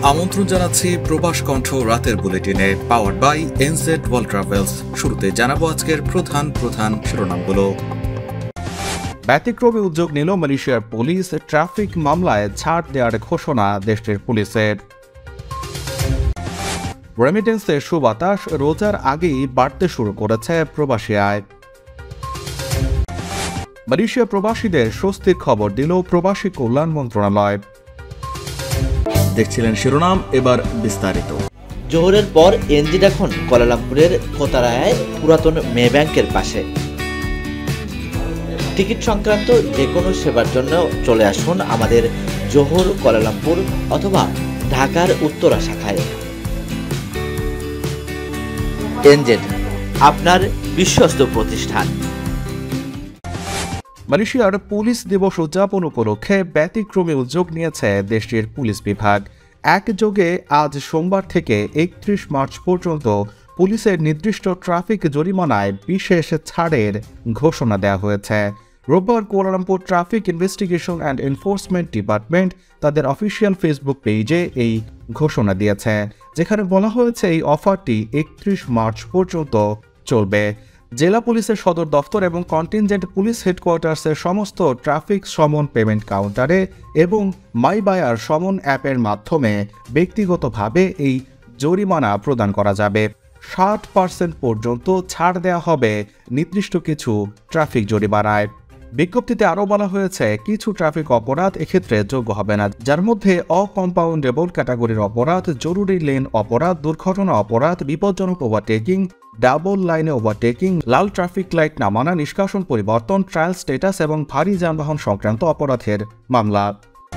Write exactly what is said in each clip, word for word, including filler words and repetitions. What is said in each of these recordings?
আমন্ত্রণ জানাচ্ছি প্রবাস কণ্ঠ রাতের বুলেটিনে powered by NZ world travels. শুরুতে জানাবো আজকের প্রধান প্রধান শিরোনামগুলো। ব্যতিক্রমী উদ্যোগ নিল মালয়েশিয়ার পুলিশ, ট্রাফিক মামলায় ছাড় দেওয়ার ঘোষণা দেশটির পুলিশের। রেমিটেন্সের সুবাতাস, রোজার আগেই বাড়তে শুরু করেছে প্রবাসী আয়। মালয়েশিয়া প্রবাসীদের স্বস্তির খবর দিল প্রবাসী কল্যাণ মন্ত্রণালয়। দেখছিলেন শিরোনাম, এবার বিস্তারিত। জোহরের পর এনজিড এখন কুয়ালালামপুরের কোতারায় পুরাতন মে ব্যাংকের পাশে। টিকিট সংক্রান্ত যে কোনো সেবার জন্য চলে আসুন আমাদের জোহর, কুয়ালালামপুর অথবা ঢাকার উত্তরা শাখায়। এনজেড, আপনার বিশ্বস্ত প্রতিষ্ঠান। মালয়েশিয়ার পুলিশ দিবস উদযাপন উপলক্ষে ব্যতিক্রমী উদ্যোগ নিয়েছে দেশটির পুলিশ বিভাগ। একযোগে আজ সোমবার থেকে একত্রিশ মার্চ পর্যন্ত পুলিশের নির্দিষ্ট ট্রাফিক জরিমানায় বিশেষ ছাড়ের ঘোষণা দেওয়া হয়েছে। রোববার Kuala Lumpur traffic investigation and enforcement department তাদের অফিসিয়াল ফেসবুক পেজে এই ঘোষণা দিয়েছে, যেখানে বলা হয়েছে এই অফারটি একত্রিশ মার্চ পর্যন্ত চলবে। জেলা পুলিশের সদর দফতর এবং কন্টিনজেন্ট পুলিশ হেডকোয়ার্টার্সের সমস্ত ট্রাফিক সমন পেমেন্ট কাউন্টারে এবং মাই বায়ার সমন অ্যাপের মাধ্যমে ব্যক্তিগতভাবে এই জরিমানা প্রদান করা যাবে। ষাট পার্সেন্ট পর্যন্ত ছাড় দেওয়া হবে নির্দিষ্ট কিছু ট্রাফিক জরিমানায়। বিজ্ঞপ্তিতে আরও বলা হয়েছে, কিছু ট্রাফিক অপরাধ এক্ষেত্রে যোগ্য হবে না, যার মধ্যে অকম্পাউন্ডেবল ক্যাটাগরির অপরাধ, জরুরি লেন অপরাধ, দুর্ঘটনা অপরাধ, বিপজ্জনক ওভারটেকিং, ডাবল লাইনে ওভারটেকিং, লাল ট্রাফিক লাইট না মানা, নিষ্কাশন পরিবর্তন, ট্রায়াল স্ট্যাটাস এবং ভারী যানবাহন সংক্রান্ত অপরাধের মামলা।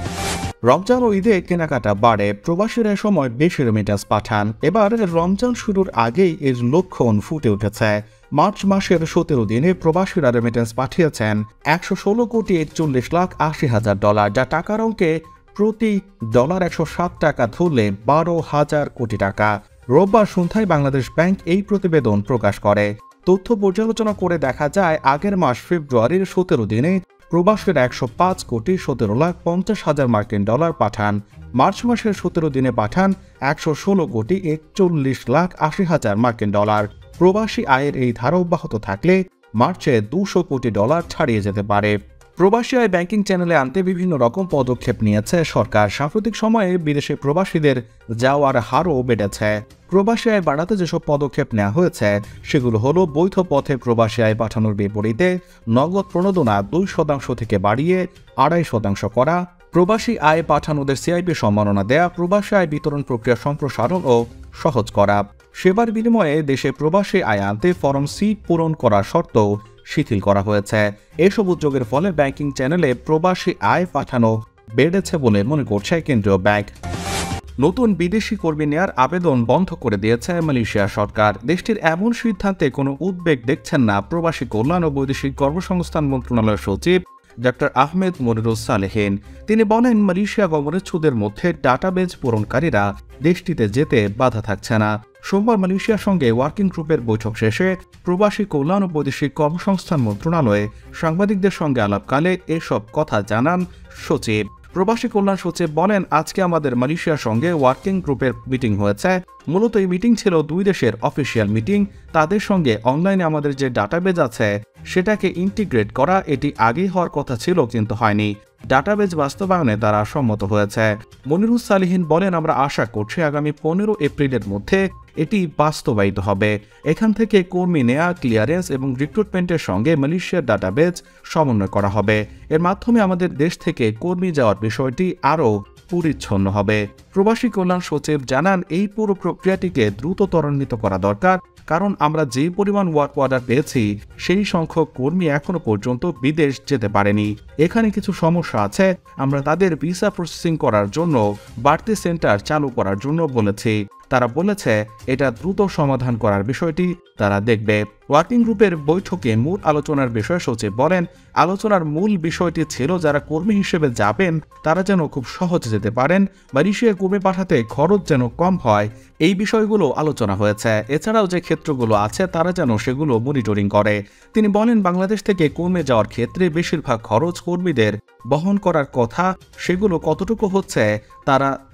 রমজান ও ঈদে কেনাকাটা বাড়ে, প্রবাসীরা সময় বেশি রেমিটেন্স পাঠান। এবার রমজান শুরুর আগেই এর লক্ষণ ফুটে উঠেছে। মার্চ মাসের সতেরো দিনে প্রবাসীরা রেমিটেন্স পাঠিয়েছেন একশো ষোলো কোটি একচল্লিশ লাখ আশি হাজার ডলার, যা টাকার অঙ্কে প্রতি ডলার একশো সাত টাকা ধরলে বারো হাজার কোটি টাকা। রোববার সন্ধ্যায় বাংলাদেশ ব্যাংক এই প্রতিবেদন প্রকাশ করে। তথ্য পর্যালোচনা করে দেখা যায়, আগের মাস ফেব্রুয়ারির সতেরো দিনে প্রবাসীরা একশো পাঁচ কোটি সতেরো লাখ পঞ্চাশ হাজার মার্কিন ডলার পাঠান। মার্চ মাসের সতেরো দিনে পাঠান একশো ষোলো কোটি একচল্লিশ লাখ আশি হাজার মার্কিন ডলার। প্রবাসী আয়ের এই ধারা অব্যাহত থাকলে মার্চে দুশো কোটি ডলার ছাড়িয়ে যেতে পারে। প্রবাসী আয় ব্যাংকিং চ্যানেলে আনতে বিভিন্ন রকম পদক্ষেপ নিয়েছে সরকার। সাম্প্রতিক সময়ে বিদেশে প্রবাসীদের যাওয়ার হারও বেড়েছে। প্রবাসী আয় বাড়াতে যেসব পদক্ষেপ নেওয়া হয়েছে সেগুলো হলো, বৈধ পথে প্রবাসী আয় পাঠানোর বিপরীতে নগদ প্রণোদনা দুই শতাংশ থেকে বাড়িয়ে আড়াই শতাংশ করা, প্রবাসী আয় পাঠানোদের সিআইপি সম্মাননা দেয়া, প্রবাসী আয় বিতরণ প্রক্রিয়া সম্প্রসারণ ও সহজ করা, সেবার বিনিময়ে দেশে প্রবাসী আয় আনতে ফরম সি পূরণ করার শর্ত শিথিল করা হয়েছে। এসব উদ্যোগের ফলে ব্যাংকিং চ্যানেলে প্রবাসী আয় পাঠানো বেড়েছে বলে মনে করছে কেন্দ্রীয় ব্যাংক। নতুন বিদেশি কর্মী নেয়ার আবেদন বন্ধ করে দিয়েছে মালয়েশিয়া সরকার। দেশটির এমন সিদ্ধান্তে কোনো উদ্বেগ দেখছেন না প্রবাসী কল্যাণ ও বৈদেশিক কর্মসংস্থান মন্ত্রণালয়ের সচিব ডক্টর আহমেদ মনিরুস সালেহিন। তিনি বলেন, মালয়েশিয়া গমনেচ্ছুদের মধ্যে ডাটাবেজ পূরণকারীরা দেশটিতে যেতে বাধা থাকছে না। সোমবার মালয়েশিয়ার সঙ্গে ওয়ার্কিং গ্রুপের বৈঠক শেষে প্রবাসী কল্যাণ ও বৈদেশিক কর্মসংস্থান মন্ত্রণালয়ে সাংবাদিকদের সঙ্গে আলাপকালে এসব কথা জানান সচিব। প্রবাসী কল্যাণ সচিব বলেন, আজকে আমাদের মালয়েশিয়ার সঙ্গে ওয়ার্কিং গ্রুপের মিটিং হয়েছে। মূলত এই মিটিং ছিল দুই দেশের অফিসিয়াল মিটিং। তাদের সঙ্গে অনলাইনে আমাদের যে ডাটাবেজ আছে সেটাকে ইন্টিগ্রেট করা, এটি আগেই হওয়ার কথা ছিল কিন্তু হয়নি। ডাটাবেজ বাস্তবায়নে তারা সম্মত হয়েছে। মনিরুস সালেহিন বলেন, আমরা আশা করছি আগামী পনেরো এপ্রিলের মধ্যে এটি বাস্তবায়িত হবে। এখান থেকে কর্মী নেয়া, ক্লিয়ারেন্স এবং রিক্রুটমেন্টের সঙ্গে মালয়েশিয়ার ডাটাবেজ সমন্বয় করা হবে। এর মাধ্যমে আমাদের দেশ থেকে কর্মী যাওয়ার বিষয়টি আরও পরিচ্ছন্ন হবে। প্রবাসী কল্যাণ সচিব জানান, এই পুরো প্রক্রিয়াটিকে দ্রুত ত্বরান্বিত করা দরকার, কারণ আমরা যে পরিমাণ ওয়ার্ক অর্ডার পেয়েছি সেই সংখ্যক কর্মী এখনো পর্যন্ত বিদেশ যেতে পারেনি। এখানে কিছু সমস্যা আছে, আমরা তাদের ভিসা প্রসেসিং করার জন্য বাড়তি সেন্টার চালু করার জন্য বলেছি। তারা বলেছে এটা দ্রুত সমাধান করার বিষয়টি তারা দেখবে। ওয়ার্কিং গ্রুপের বৈঠকে মূল আলোচনার বিষয়ে সচিব বলেন, আলোচনার মূল বিষয়টি ছিল যারা কর্মী হিসেবে যাবেন তারা যেন খুব সহজে যেতে পারেন, মালয়েশিয়া কর্মী পাঠাতে খরচ যেন কম হয়, এই বিষয়গুলো আলোচনা হয়েছে। এছাড়াও যে ক্ষেত্রগুলো আছে তারা যেন সেগুলো মনিটরিং করে। তিনি বলেন, বাংলাদেশ থেকে কর্মী যাওয়ার ক্ষেত্রে বেশিরভাগ খরচ কর্মীদের বহন করার কথা, সেগুলো কতটুকু হচ্ছে তারা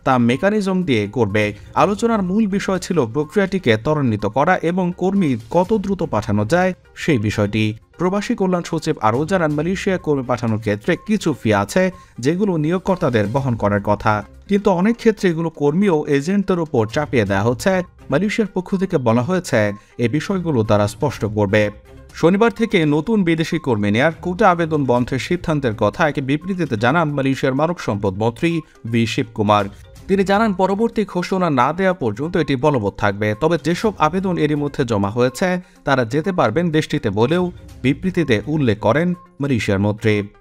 তা মেকানিজম দিয়ে করবে। আলোচনার মূল বিষয় ছিল প্রক্রিয়াটিকে ত্বরান্বিত করা এবং কর্মী কত দ্রুত পাঠানো যায় সেই বিষয়টি। প্রবাসী কল্যাণ সচিব আরও জানান, মালয়েশিয়া কর্মী পাঠানোর ক্ষেত্রে কিছু ফি আছে যেগুলো নিয়োগকর্তাদের বহন করার কথা, কিন্তু অনেক ক্ষেত্রে এগুলো কর্মী ও এজেন্টদের উপর চাপিয়ে দেওয়া হচ্ছে। মালয়েশিয়ার পক্ষ থেকে বলা হয়েছে এই বিষয়গুলো তারা স্পষ্ট করবে। শনিবার থেকে নতুন বিদেশি কর্মী নেয়ার কোটা আবেদন বন্ধের সিদ্ধান্তের কথা এক বিবৃতিতে জানান মালয়েশিয়ার মানব সম্পদ মন্ত্রী ভি শিবকুমার। তিনি জানান, পরবর্তী ঘোষণা না দেওয়া পর্যন্ত এটি বলবৎ থাকবে। তবে যেসব আবেদন এরই মধ্যে জমা হয়েছে তারা যেতে পারবেন দেশটিতে বলেও বিবৃতিতে উল্লেখ করেন মালয়েশিয়ার মন্ত্রী।